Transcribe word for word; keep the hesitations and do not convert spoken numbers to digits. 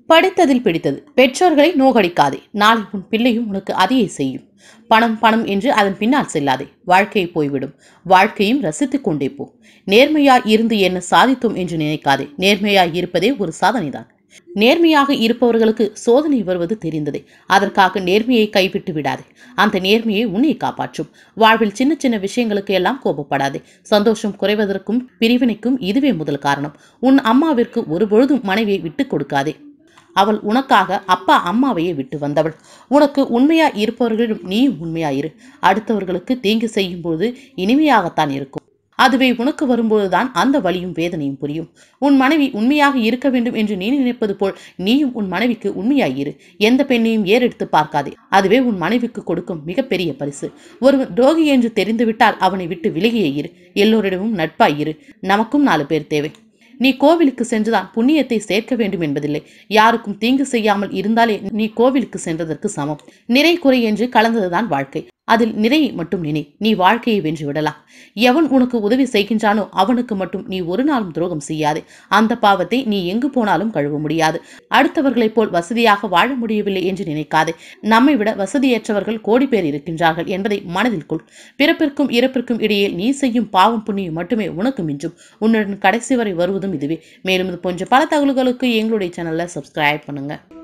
படித்ததில் பிடித்தது. பெற்றோர்களை நோகடிக்காதே. நாளை உன் பிள்ளையும் உனக்கு அதையே செய்யும். பணம் பணம் என்று அதன் பின்னால் செல்லாதே. வாழ்க்கையை போய்விடும். வாழ்க்கையும் ரசித்துக் கொண்டே போ. நேர்மையாய் இருந்து என்ன சாதித்தோம் என்று நினைக்காதே. நேர்மையாய் இருப்பதே ஒரு சாதனைதான். நேர்மையாக இருப்பவர்களுக்கு சோதனை வருவது தெரிந்ததே. அதற்காக நேர்மையை கைவிட்டு விடாதே. அந்த நேர்மையை உன்னை காப்பாற்றும். வாழ்வில் சின்ன சின்ன விஷயங்களுக்கு எல்லாம் கோபப்படாதே. சந்தோஷம் குறைவதற்கும் பிரிவினைக்கும் இதுவே முதல் காரணம். உன் அம்மாவிற்கு ஒருபொழுதும் மனைவியை விட்டுக் கொடுக்காதே. அவள் உனக்காக அப்பா அம்மாவையே விட்டு வந்தவள். உனக்கு உண்மையா இருப்பவர்களிடம் நீயும் உண்மையாயிரு. அடுத்தவர்களுக்கு தீங்கு செய்யும் போது இனிமையாகத்தான் இருக்கும். அதுவே உனக்கு வரும்போதுதான் அந்த வலியும் வேதனையும் புரியும். உன் மனைவி உண்மையாக இருக்க வேண்டும் என்று நீ நினைப்பது போல் நீயும் உன் மனைவிக்கு உண்மையாயிரு. எந்த பெண்ணையும் ஏறெடுத்து பார்க்காதே. அதுவே உன் மனைவிக்கு கொடுக்கும் மிகப்பெரிய பரிசு. ஒருவன் துரோகி என்று தெரிந்துவிட்டால் அவனை விட்டு விலகியே இரு. எல்லோரிடமும் நட்பாயிரு. நமக்கும் நாலு பேர் தேவை. நீ கோவிலுக்கு சென்றுதான் புண்ணியத்தை சேர்க்க வேண்டும் என்பதில்லை. யாருக்கும் தீங்கு செய்யாமல் இருந்தாலே நீ கோவிலுக்கு சென்றதற்கு சமம். நிறை குறை என்று கலந்ததுதான் வாழ்க்கை. அதில் நிறையை மட்டும் நினை. நீ வாழ்க்கையை வென்று விடலாம். எவன் உனக்கு உதவி செய்கின்றானோ அவனுக்கு மட்டும் நீ ஒரு நாளும் துரோகம் செய்யாதே. அந்த பாவத்தை நீ எங்கு போனாலும் கழுவ முடியாது. அடுத்தவர்களைப் போல் வசதியாக வாழ முடியவில்லை என்று நினைக்காதே. நம்மை விட வசதியற்றவர்கள் கோடி பேர் இருக்கின்றார்கள் என்பதை மனதில் கொள். பிறப்பிற்கும் இறப்பிற்கும் இடையே நீ செய்யும் பாவம் புண்ணியம் மட்டுமே உனக்கு மிஞ்சும். உன்னுடன் கடைசி வரை வருவதும் இதுவே. மேலும் இது போன்ற பல தகவல்களுக்கு எங்களுடைய சேனலை சப்ஸ்கிரைப் பண்ணுங்க.